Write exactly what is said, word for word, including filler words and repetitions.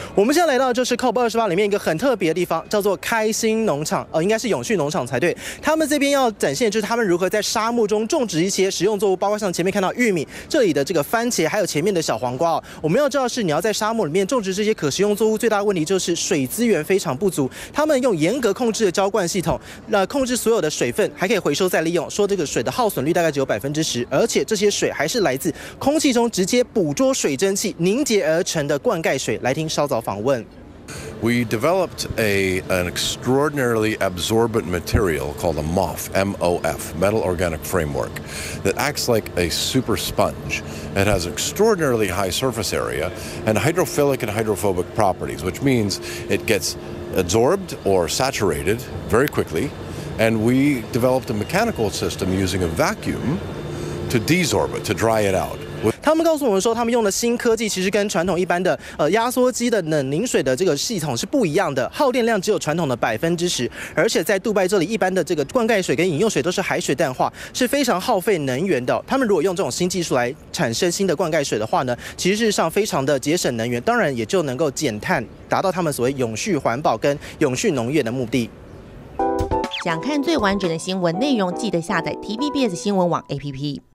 我们现在来到就是 C O P 二十八里面一个很特别的地方，叫做开心农场，呃，应该是永续农场才对。他们这边要展现就是他们如何在沙漠中种植一些食用作物，包括像前面看到玉米，这里的这个番茄，还有前面的小黄瓜哦。我们要知道是你要在沙漠里面种植这些可食用作物，最大的问题就是水资源非常不足。他们用严格控制的浇灌系统，那、呃、控制所有的水分，还可以回收再利用。说这个水的耗损率大概只有百分之十，而且这些水还是来自空气中直接捕捉水蒸气凝结而成的灌溉水。来听稍早访问。 We developed a, an extraordinarily absorbent material called a M O F, M O F, Metal Organic Framework, that acts like a super sponge. It has extraordinarily high surface area and hydrophilic and hydrophobic properties, which means it gets absorbed or saturated very quickly. And we developed a mechanical system using a vacuum to desorb it, to dry it out. 他们告诉我们说，他们用的新科技其实跟传统一般的呃压缩机的冷凝水的这个系统是不一样的，耗电量只有传统的百分之十，而且在杜拜这里，一般的这个灌溉水跟饮用水都是海水淡化，是非常耗费能源的。他们如果用这种新技术来产生新的灌溉水的话呢，其实事实上非常的节省能源，当然也就能够减碳，达到他们所谓永续环保跟永续农业的目的。 想看最完整的新闻内容，记得下载 T V B S 新闻网 A P P。